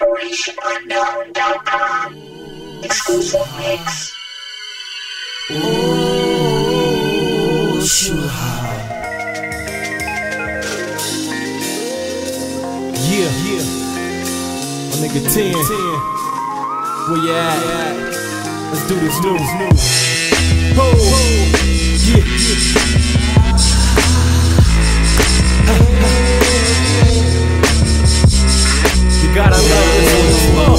OperationUnknown.com. Exclusive mix. Oh, sure. Yeah. My nigga 10. Where you at? Let's do this new. Oh, yeah. You gotta love this one.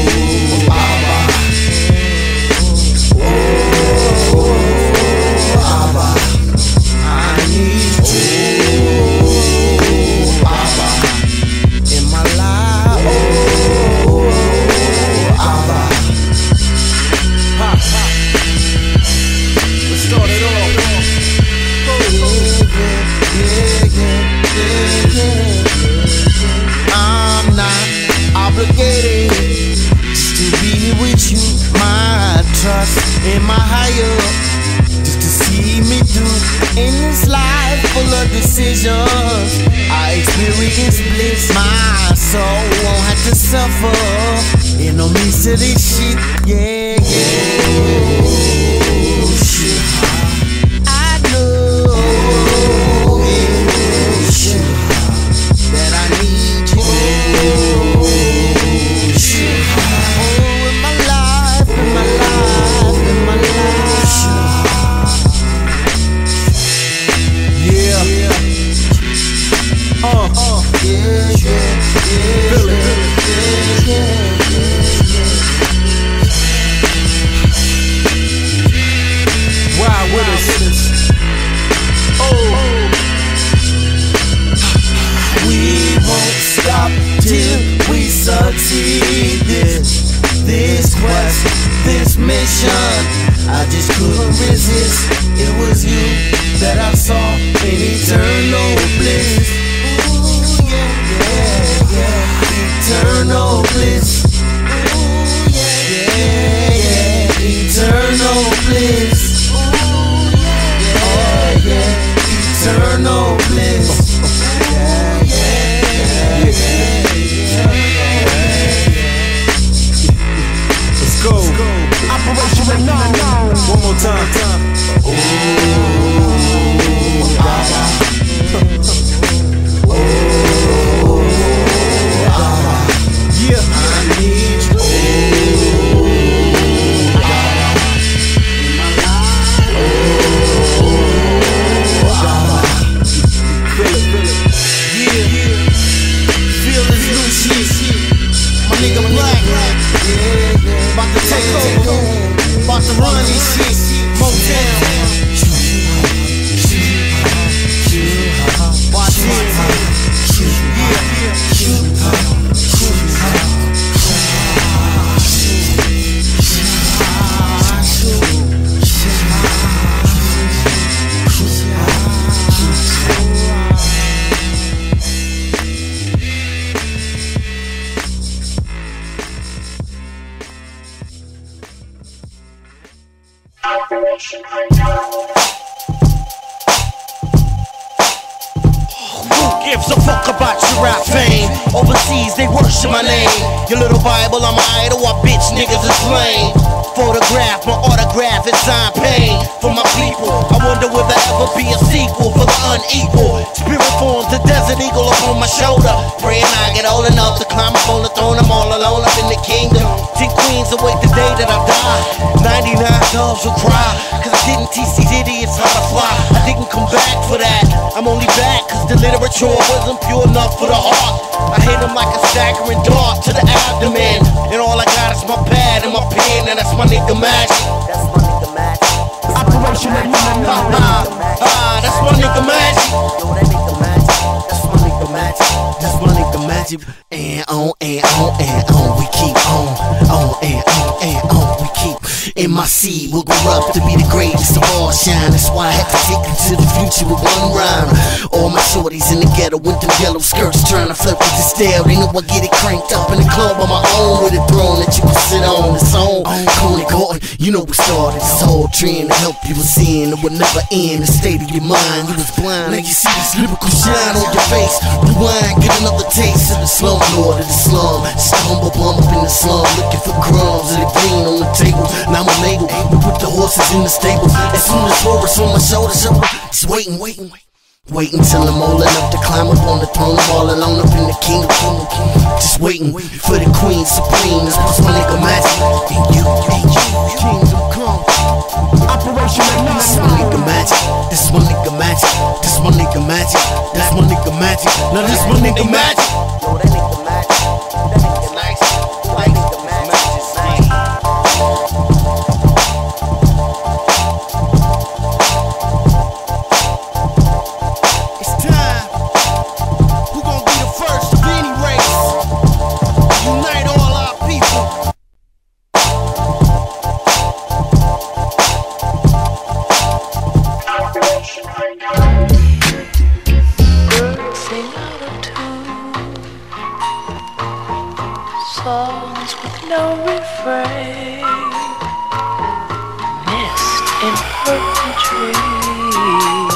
In my higher, just to see me through in this life full of decisions. I experience bliss, my soul won't have to suffer in no midst of this shit. Yeah. Shit. I know, shit, that I need you. Shit. In my life. Ride with us. We won't stop till we succeed. This quest, this mission, I just couldn't resist. It was you that I saw in eternal bliss. Ooh, yeah. Eternal bliss. Ooh, yeah. Eternal bliss. Ooh, yeah. Eternal bliss. Go. Operation Unknown. One more time. Ooh, yeah. I need you. Feel this new shit. My nigga Black. About to take over, about to run this shit, Motown. Baatin. Operation Unknown. Who gives a fuck about your rap fame? Overseas they worship my name. Your little Bible, I'm an idol, what bitch niggas is lame. Photograph, my autograph is signed pain for my people. I wonder will there ever be a sequel for the unequal. Spirit forms the desert eagle upon my shoulder, praying I get old enough to climb up on the throne. I'm all alone up in the kingdom. 10 queens await the day that I die. 99 doves will cry, cause I didn't teach these idiots how to fly. I didn't come back for that. I'm only back cause the literature wasn't pure enough for the heart. I hit him like a staggering dart to the abdomen, and all I got is my pad and my pen, and that's my nigga magic. That's my nigga magic. Operation Unknown. That's my nigga magic. Yo, that nigga magic. That's my nigga magic. That's my nigga magic. And on, we keep on and on, we keep. In my seed will grow up to be the greatest of all shine. That's why I had to take you to the future with one rhyme. All my shorties in the ghetto with them yellow skirts trying to flirt with the stale. They know I get it cranked up in the club on my own with a throne that you can sit on. It's on. Coney Gordon, you know we started this whole trend to help you with sin. It would never end. The state of your mind, you was blind. Now you see this lyrical shine on your face. Rewind, get another taste of the slum lord of the slum. Just a humble bum up in the slum, looking for crumbs and the green on the table. Now I'm able to put the horses in the stable. As soon as Hora's on my shoulder, just waiting. Waiting till I'm old enough to climb up on the throne, all alone up in the kingdom. Just waiting for the queen supreme. This was my nigga Magic. And you, kingdom come. Operation This my nigga Magic. This my nigga Magic. This my nigga Magic. That's my nigga Magic. Now this my nigga Magic. Yo, that nigga Magic. That nigga nice. That nigga Magic. Songs with no refrain, mist in purple trees,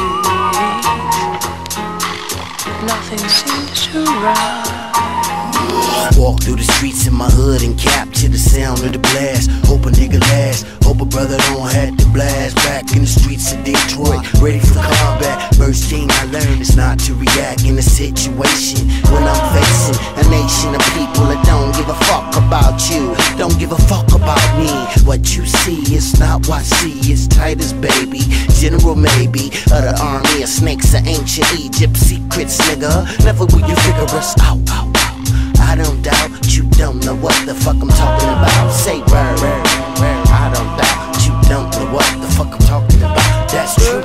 nothing seems to rhyme. Walk through the streets in my hood and capture the sound of the blast. Hope a nigga last, hope a brother don't have to blast. Back in the streets of Detroit, ready for combat. First thing I learned is not to react in a situation when I'm facing a nation of people that don't give a fuck about you, don't give a fuck about me. What you see is not what I see. It's Titus, baby, general maybe of the army of snakes of ancient Egypt. Secrets, nigga, never will you figure us out. I don't doubt you don't know what the fuck I'm talking about. Say word, I don't doubt you don't know what the fuck I'm talking about. That's true.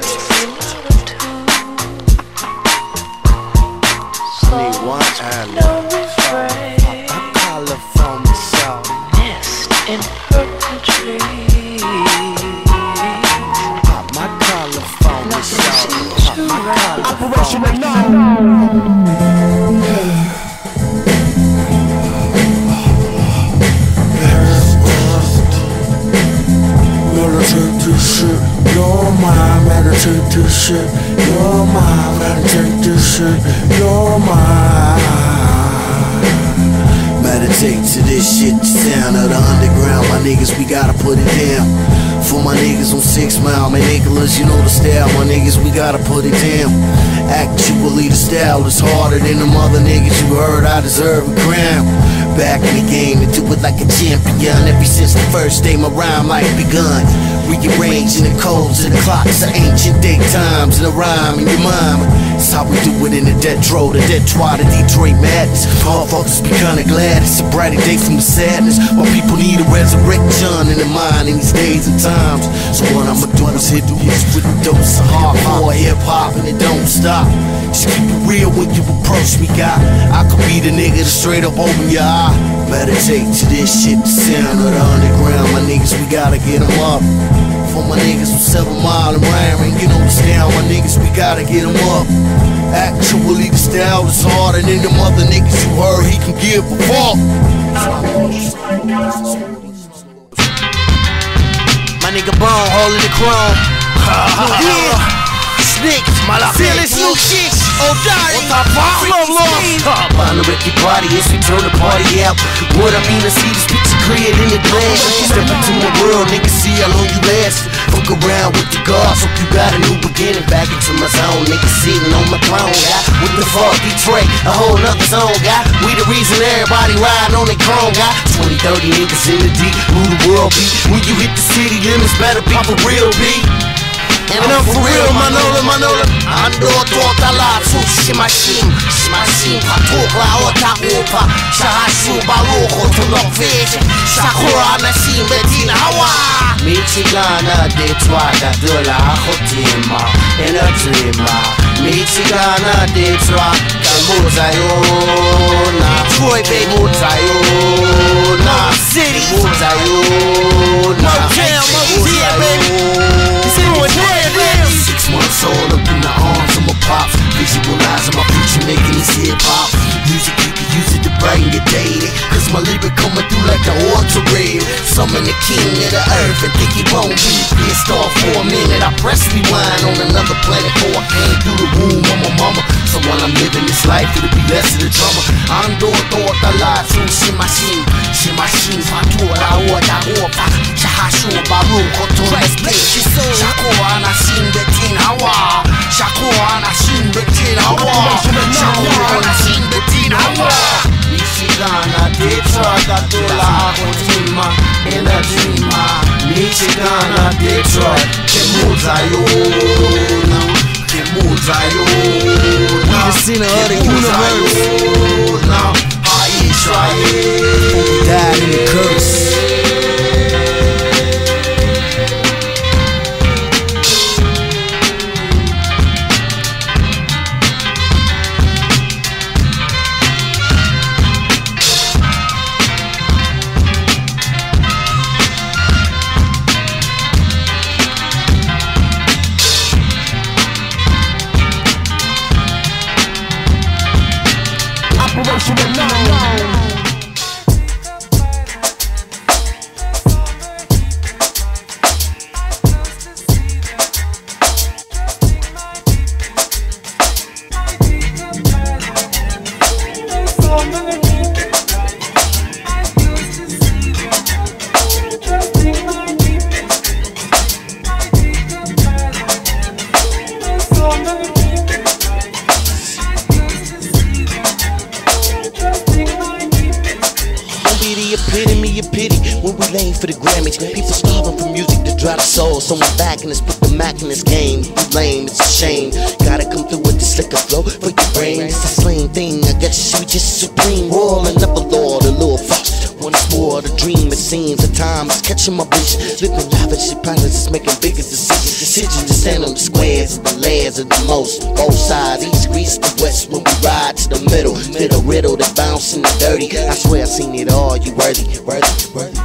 Me one No refrain, I color from the south. mist in purple trees, Pop my collar from the nothing south. seems to rhyme. Operation Unknown. Meditate this shit, your mind. Meditate this shit, your mind. Meditate this shit, your mind. Meditate to this shit, the sound of the underground. My niggas, we gotta put it down. For my niggas on 6 Mile, my niggas, you know the style. My niggas, we gotta put it down. Actually, the style is harder than them other niggas you heard. I deserve a crown. Back in the game and do it like a champion. Ever since the first day my rhyme life begun. Rearranging the codes and the clocks of ancient day times. And the rhyme in your mind. It's how we do it in the Detro, the Detroit, the Detroit madness. Motherfuckers be kinda glad it's a brighter day from the sadness. While people need a resurrection in their mind in these days and times. So what I'ma do is hit the hits with a dose of hardcore hip-hop and it don't stop. Just keep it real when you approach me, guy. I could be the nigga to straight up open your eye. Meditate to this shit, the sound of the underground. My niggas, we gotta get them up. For my niggas from 7 Mile and Ryan, you know the style. My niggas, we gotta get them up. Actually, the style is harder than them other niggas you heard. He can give a fuck. My nigga Bone holding the chrome. Yeah. Snakes, fearless new shit. Oh, die. Slum Village. On the Ricky party, as we turn the party out. What I mean, I see this picture clear in the glass. Step into my world, niggas, see how long you last. Fuck around with the gods, hope you got a new beginning. Back into my zone, niggas sitting on my throne, guy. What the fuck, Detroit, a whole nother zone, guy. We the reason everybody riding on their chrome, guy. 20, 30 niggas in the deep, rule the world beat. When you hit the city limits, better be for real, beat. And I'm for real, Manola. Ando tota la shimashim, patokla ota upa, shahashu baloko to no fish, shakura nashim betina hawa. Michigana Detroit, Dilla Hotima, and a dreamer. Michigana Detroit, Muzayona, Troy Bay Muzayona, City Muzayona, baby. 6 months old, up in the arms of my pops. Visualizing my future, making this hip-hop music, you can use it to brighten your day. Cause my lyric coming through like the altar rail. Summon the king of the earth and think he won't be pissed off for a minute. I press rewind on another planet before I came through the womb of my mama. So while I'm living this life, it'll be less of the drama. Ando tota la shimashim, Detroit, Dilla Donuts, inazima Michigan na Detroit, kemuzayo We the center of the universe. Now, Israel Died in the curse. For the Grammys, people starving for music to drive the soul. Someone backing us, put the Mac in this game. You lame, it's a shame. Gotta come through with this liquor flow for your brain. It's a slang thing, I guess you just supreme. Rolling up a lord, a little frost. Once more, the dream it seems. At times, catching my vision. Living lavish, pilots is making bigger decisions. Decisions to stand on the squares of the lands of the most. Both sides, east, east, to west. When we ride to the middle, fit a riddle that bounce in the dirty. I swear I seen it all. You worthy, worthy, worthy.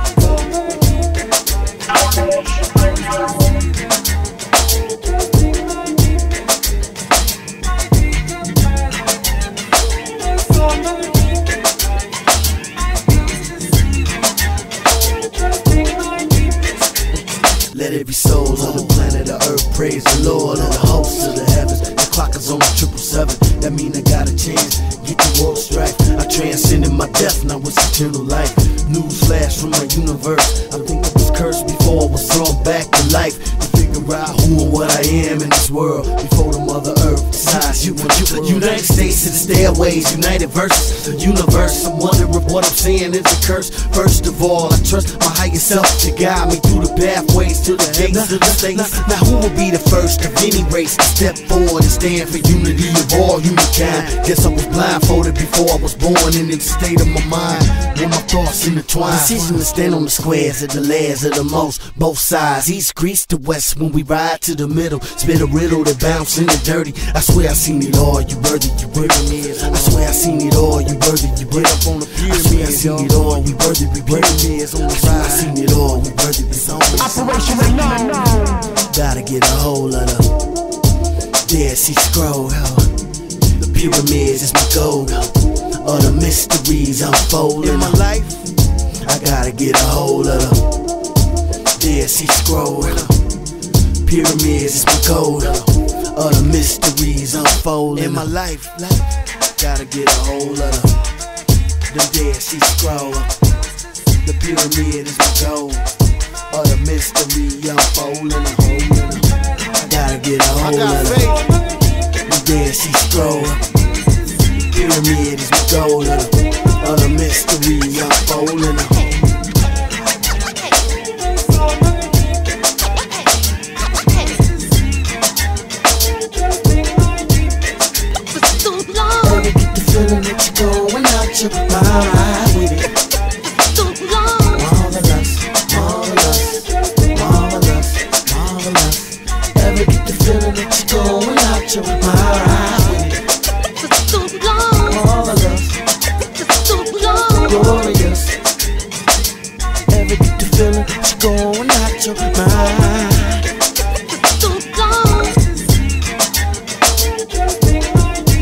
Let every soul on the planet of earth praise the Lord and the hosts of the heavens. The clock is on the 777. That mean I got a chance. Get the world strife. I transcended my death, now it's eternal life. News flash from my universe. I think I was cursed before I was thrown back to life. To figure out who and what I am in this world before the mother earth decides you and you. The United States to the stairways, united versus the universe. I'm wondering if what I'm saying is a curse. First of all, I trust my higher self to guide me through the pathways to the gates of the states. Now who will be the first of any race to step forward and stand for unity of all humankind? Guess I was blindfolded before I was born, and in the state of my mind when my thoughts intertwine. Decision to stand on the squares of the lands of the most. Both sides, east, grease to west. When we ride to the middle, spit a riddle that bounce in the dirty. I swear I seen it all. You worthy, you worthy. I swear I seen it all. You worthy, you worthy. Up on the pyramid, I swear I seen it all. You worthy, we worthy. I swear I seen it all. You worthy, we Operation Unknown. Gotta get a hold of the Dead Sea Scroll. The pyramids is my goal. All the mysteries unfold in my life. I gotta get a hold of the Dead Sea Scroll. Pyramids is my goal. All the mysteries unfold in my life. Gotta get a hold of the Dead Sea Scroll. The pyramid is my goal. All the mystery unfolding a hole in a. I gotta get a hold of the Dead Sea Scroll. Pyramid is my goal. All the mystery unfolding a hole. Baby, get the feeling that you're going out your mind with it. Your mind with it. For too long. Marvelous. For too long. Glorious. Ever get the feeling that you're going out your mind? For too long.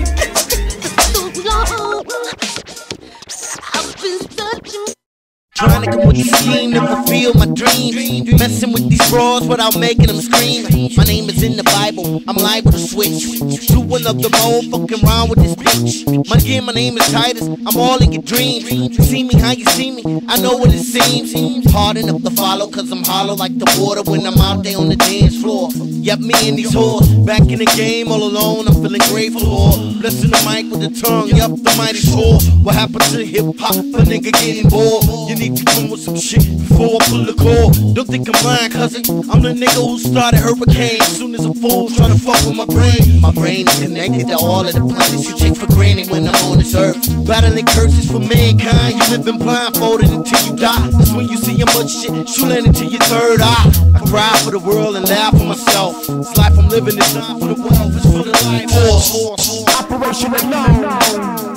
For too long. I've been searching. Trying to come with the scheme to fulfill my dreams. Messing with these bras without making them scream. My name is in the Bible, I'm liable to switch to another mode, fucking around with this bitch. My name is Titus, I'm all in your dreams. See me how you see me, I know what it seems. Hard enough to follow, cause I'm hollow like the water when I'm out there on the dance floor. Yep, me and these whores, back in the game all alone, I'm feeling grateful for. Blessing the mic with the tongue, yup, the mighty tour. What happened to hip-hop, a nigga getting bored? You need to come with some shit before I pull the cord. Don't think I'm lying, cousin, I'm the nigga who started hurricane. Soon as a fool try to fuck with my brain is connected to all of the planets you take for granted when I'm on this earth. Battling curses for mankind, you living blindfolded until you die. That's when you see how much shit you land into your third eye. I cry for the world and laugh for myself. This life I'm living is not for the wealth, it's for the life force. Operation Alone.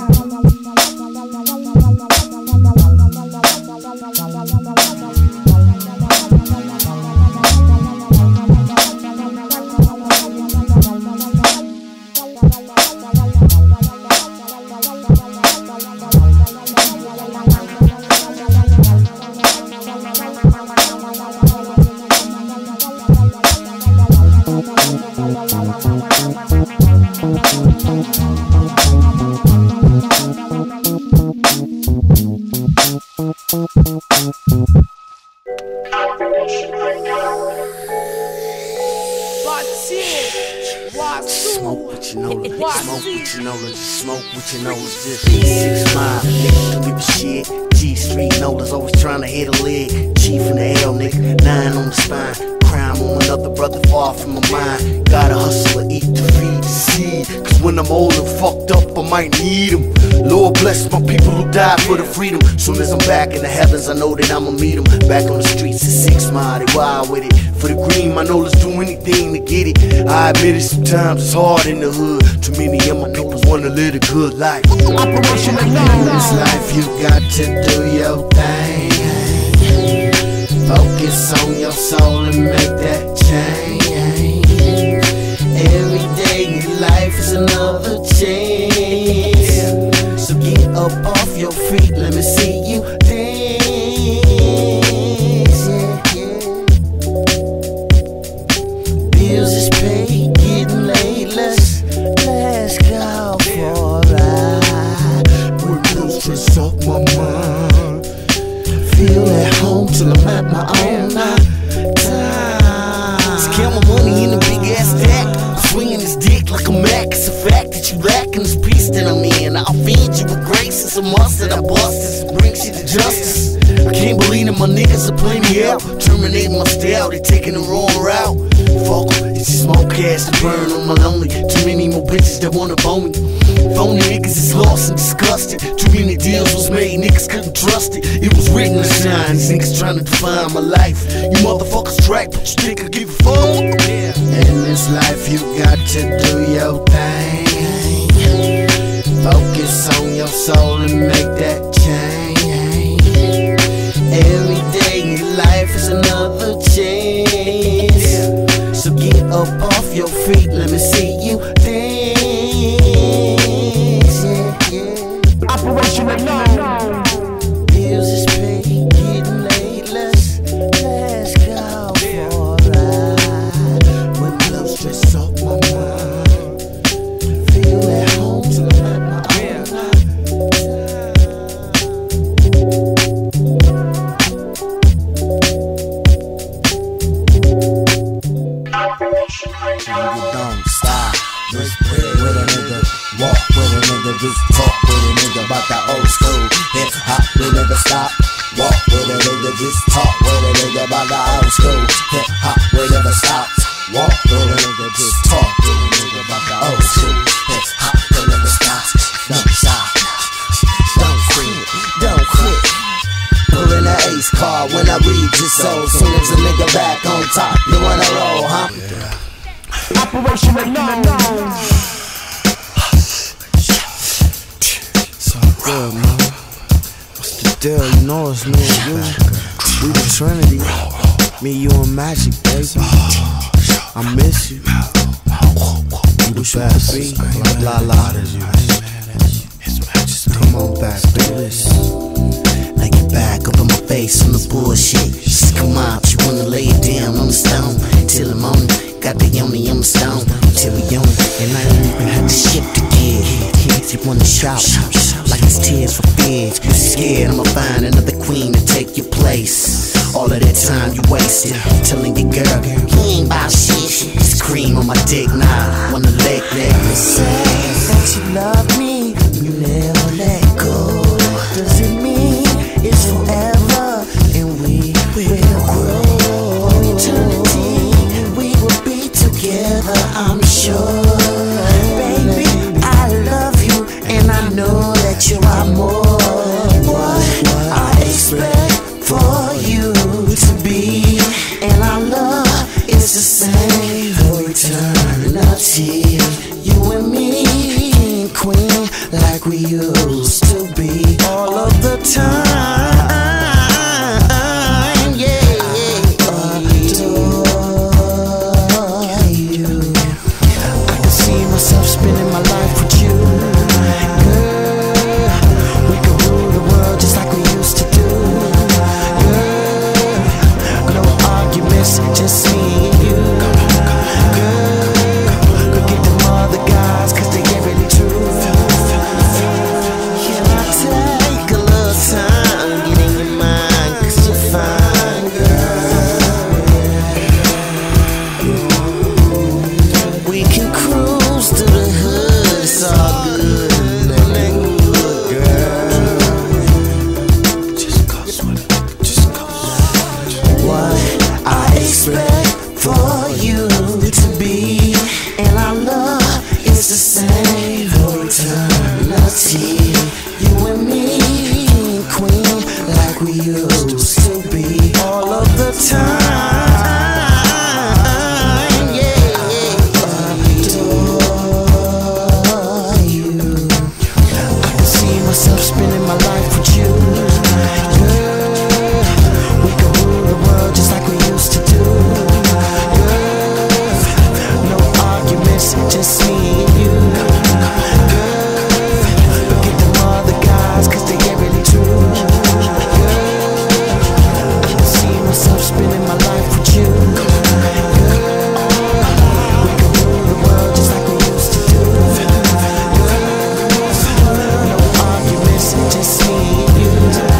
Smoke what you know, smoke what you know, just smoke what you know. It's just 6 Mile, nigga, don't give a shit. G-Street Nolas, always trying to hit a leg. Chief in the L, nigga, 9 on the spine. Crime on another brother far from my mind. Gotta hustle or eat to feed the seed. Cause when I'm old and fucked up, I might need them. Lord bless my people who died for the freedom. Soon as I'm back in the heavens, I know that I'ma meet them. Back on the streets at 6 Mile, they wild with it. For the green, my Nolas do anything to get it. I admit it, sometimes it's hard in the hood. Too many of my niggas wanna live a good life. Operation Alone. In this life, you got to do your thing. Focus on your soul and make that change. Every day in life is another chance. So get up off your feet, let me see you dance. Bills is paid, getting late, let's go for a ride. When those stress off my mind, feel at home till I'm at my own time. Scale my money in a big ass stack, swinging this dick like a Mac. It's a fact that you lacking this peace that I'm in. I'll feed you with grace, it's a must that I bust. This brings you to justice. I can't believe that my niggas are playing me out, terminating my style, they taking the wrong route. Fuck em, it's just more cash to burn on my lonely. Too many more bitches that wanna bone me. Phony niggas is lost and disgusted. Too many deals was made, niggas couldn't trust it. It was written to shine, these niggas trying to define my life. You motherfuckers track, but you think I give a fuck? In this life you got to do your thing. Focus on your soul and make that change. Every day in life is another chance. So get up off your feet, let me see you dance. Operation Alone. Bills is paid, getting late, let's go for a ride. When love stress off my mind, feel at home till I'm at my own Don't stop. Just with a nigga, walk with a nigga, just talk with a nigga about that old school hip hop. We never stop. Walk with a nigga, just talk with a nigga about the old school hip hop. We never stop. Walk with a nigga, just talk with a nigga about the old school hip hop. We never stop. Don't stop. Don't quit. Don't quit. Pulling an ace card when I read your soul. Soon as a nigga back on top, you wanna roll, huh? Operation Alone. It's all good, man. What's the deal? You know it's me and you. We the Trinity. Me, you, and Magic, baby. I miss you. You the best. Blah, blah, blah. Come on back, baby. Now you back up in my face. face on the bullshit. Just come out, you wanna lay it down on the stone till the morning. Got the yummy on the stone till we own it. And I don't even have to ship to give. You wanna shout like it's tears for fears. You scared I'ma find another queen to take your place. All of that time you wasted telling your girl he ain't bout shit. Just cream on my dick now. Wanna leg that. Say that you love me, you never let go. Does it mean it's forever and we will grow? Eternity, we will be together, I'm sure. Baby, I love you and I know that you are more. What I expect for you to be, and our love is the same for eternity. You and me, king and queen, like we used to be all of the time. Yeah, adore you. I can see myself spending my life with you. Girl, we can rule the world just like we used to do. Girl, no arguments, just me and you. Girl, forget them other guys, cause they ain't really true. Can I take a little time, get in your mind, cause you're fine, girl. We can cruise through the hood, it's all good. What I expect for you to be, and our love is the same for eternity. You and me, king and queen, like we used to be all of the time. Yeah, adore you. I can see myself spending my life with you. We can rule the world just like we used to do. Girl, no arguments, just me and you. Girl, forget them other guys, cause they ain't really true. Girl, I can see myself spending my life with you. Girl, we can rule the world just like we used to do. Girl, no arguments, just me and you.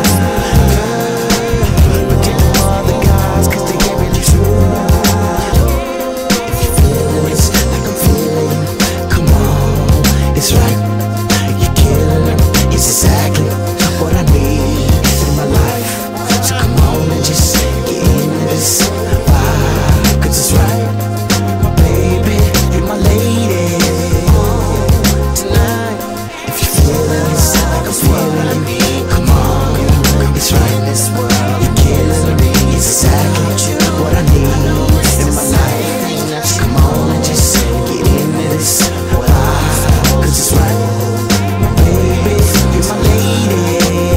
Forget them other guys, cause they ain't really true. If you feel it like I'm feeling, come on, it's right. You're killing it, it's exactly what I need in my life. So come on and just get into this vibe, cause it's right. Baby, you're my lady tonight. If you feel it like I'm feeling, come on, it's right. You're killing me, it's exactly what I need in my life. So come on and just get into this vibe, cause it's right. Baby, you're my lady.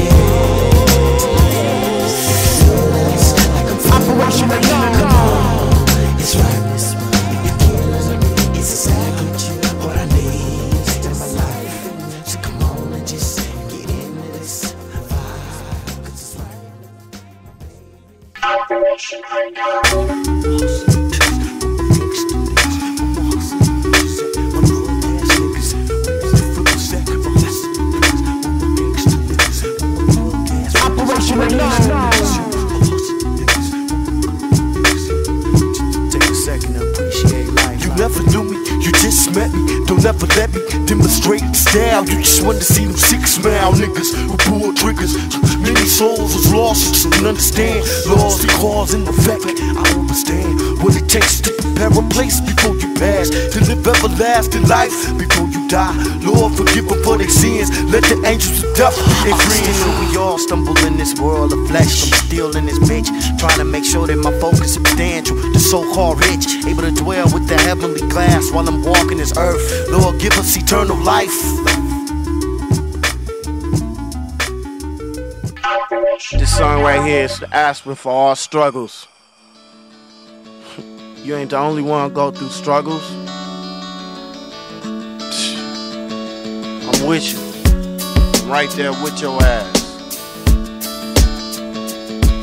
Operation Alone. It's right. You're killing me, it's exactly what I need in my life. So come on and just get into this vibe, cause it's right. Operation Unknown. Operation Alone. Take a second to appreciate life. You never knew me, you just met me. Don't ever let me demonstrate style. You just want to see them sick smile niggas who pull triggers. Many souls was lost, just don't understand laws and cause and effect. I understand what it takes to prepare a place before you pass, to live everlasting life before you die. Lord, forgive them for their sins. Let the angels of death be their friends. We all stumble in this world of flesh. I'm still in this bitch, trying to make sure that my focus is substantial. The so-called rich, able to dwell with the heavenly glass while I'm walking this earth. Lord, give us eternal life. Operation This song right here is the aspirin for all struggles. You ain't the only one go through struggles. I'm with you. I'm right there with your ass.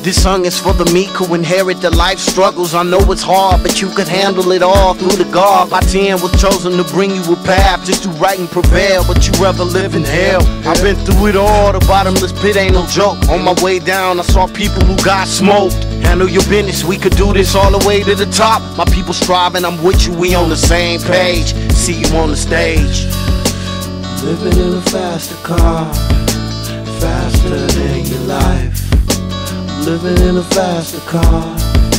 This song is for the meek who inherit the life struggles. I know it's hard, but you could handle it all through the God. Baatin was chosen to bring you a path, just do right and prevail, but you rather live in hell. I've been through it all, the bottomless pit ain't no joke. On my way down, I saw people who got smoked. Handle your business, we could do this all the way to the top. My people striving, I'm with you, we on the same page. See you on the stage. Living in a faster car, faster than your life. Living in a faster car.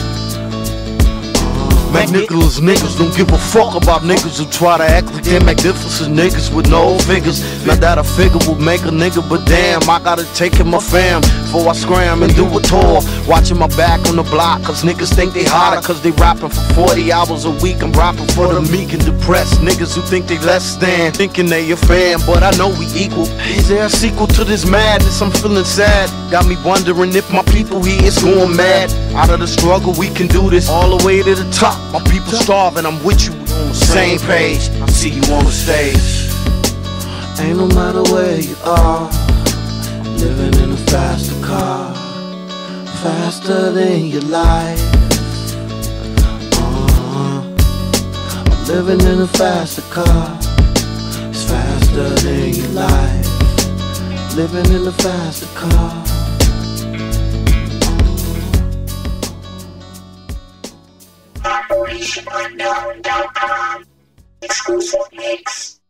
Niggas don't give a fuck about niggas who try to act like they're magnificent niggas with no figures. Not that a figure will make a nigga, but damn, I gotta take care of my fam before I scram and do a tour. Watching my back on the block, cause niggas think they hotter, cause they rapping for 40 hours a week. I'm rapping for the meek and depressed niggas who think they less than, thinking they a fan, but I know we equal. Is there a sequel to this madness? I'm feeling sad. Got me wondering if my people here is going mad. Out of the struggle, we can do this all the way to the top. My people starving, I'm with you, we on the same page. I see you on the stage. Ain't no matter where you are, living in a faster car, faster than your life. I'm living in a faster car, it's faster than your life. Living in a faster car. OperationUnknown.com. Exclusive mix.